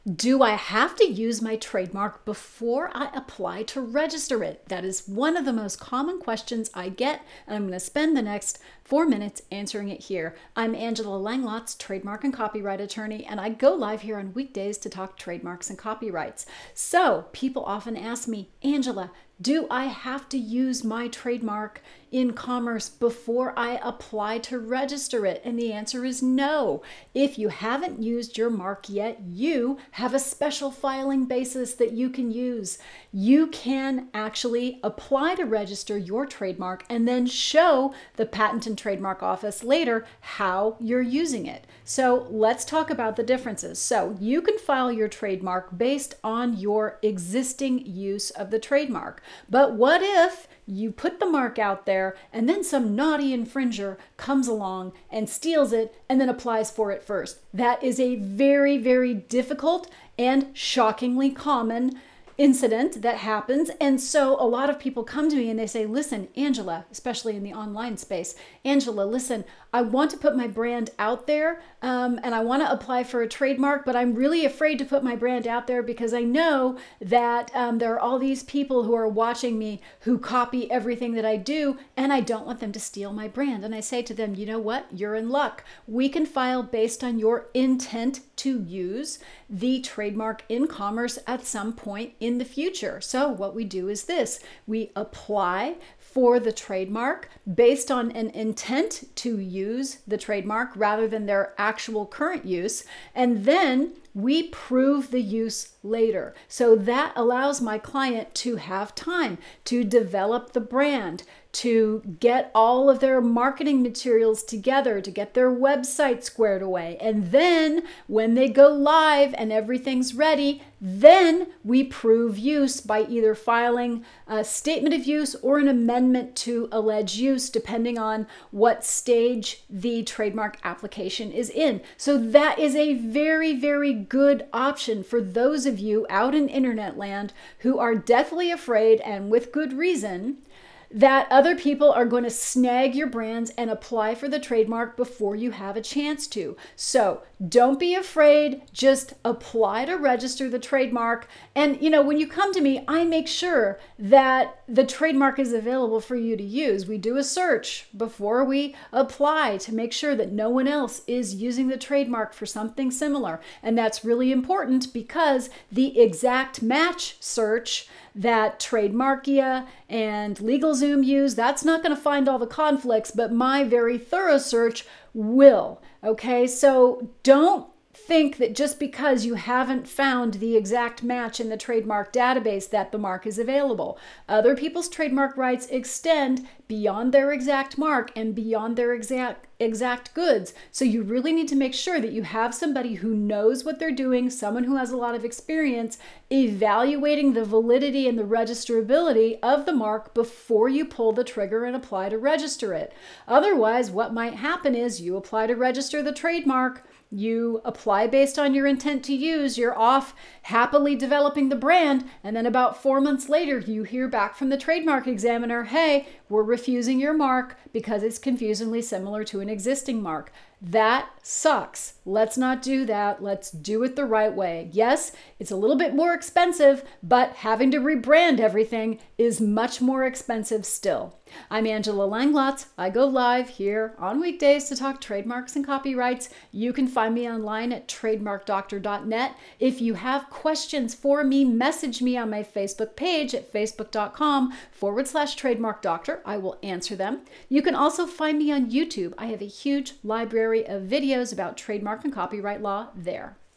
Do I have to use my trademark before I apply to register it? That is one of the most common questions I get, and I'm going to spend the next 4 minutes answering it here. I'm Angela Langlotz, trademark and copyright attorney, and I go live here on weekdays to talk trademarks and copyrights. So people often ask me, Angela, do I have to use my trademark in commerce before I apply to register it? And the answer is no. If you haven't used your mark yet, you have a special filing basis that you can use. You can actually apply to register your trademark and then show the Patent and Trademark Office later how you're using it. So let's talk about the differences. So you can file your trademark based on your existing use of the trademark. But what if you put the mark out there and then some naughty infringer comes along and steals it and then applies for it first? That is a very, very difficult and shockingly common incident that happens. And so a lot of people come to me and they say, listen, Angela, especially in the online space, Angela, listen, I want to put my brand out there and I want to apply for a trademark, but I'm really afraid to put my brand out there because I know that there are all these people who are watching me who copy everything that I do, and I don't want them to steal my brand. And I say to them, you know what? You're in luck. We can file based on your intent to use the trademark in commerce at some point in the future. So what we do is this: we apply for the trademark based on an intent to use the trademark rather than their actual current use, and then we prove the use later. So that allows my client to have time to develop the brand, to get all of their marketing materials together, to get their website squared away. And then when they go live and everything's ready, then we prove use by either filing a statement of use or an amendment to allege use, depending on what stage the trademark application is in. So that is a very, very good option for those of you out in internet land who are deathly afraid, and with good reason, that other people are going to snag your brands and apply for the trademark before you have a chance to. So don't be afraid, just apply to register the trademark. And you know, when you come to me, I make sure that the trademark is available for you to use. We do a search before we apply to make sure that no one else is using the trademark for something similar. And that's really important because the exact match search that Trademarkia and LegalZoom use, that's not going to find all the conflicts, but my very thorough search will. Okay, so don't think that just because you haven't found the exact match in the trademark database that the mark is available. Other people's trademark rights extend beyond their exact mark and beyond their exact goods. So you really need to make sure that you have somebody who knows what they're doing, someone who has a lot of experience evaluating the validity and the registrability of the mark before you pull the trigger and apply to register it. Otherwise, what might happen is you apply to register the trademark, you apply based on your intent to use, you're off happily developing the brand, and then about 4 months later, you hear back from the trademark examiner, hey, we're refusing your mark because it's confusingly similar to an existing mark. That sucks. Let's not do that. Let's do it the right way. Yes, it's a little bit more expensive, but having to rebrand everything is much more expensive still. I'm Angela Langlotz. I go live here on weekdays to talk trademarks and copyrights. You can find me online at TrademarkDoctor.net. If you have questions for me, message me on my Facebook page at facebook.com/TrademarkDoctor. I will answer them. You can also find me on YouTube. I have a huge library of videos about trademark and copyright law there.